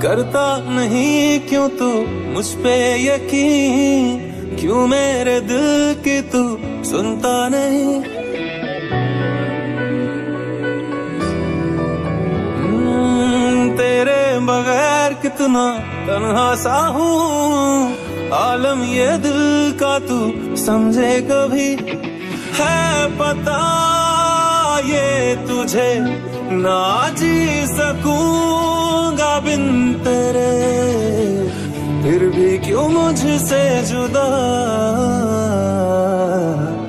करता नहीं क्यों तू मुझ पे यकीन, क्यों मेरे दिल की तू सुनता नहीं। तेरे बगैर कितना तन्हा सा हूँ, आलम ये दिल का तू समझे कभी। है पता ये तुझे ना जी सकूंगा बिन तेरे, फिर भी क्यों मुझसे जुदा।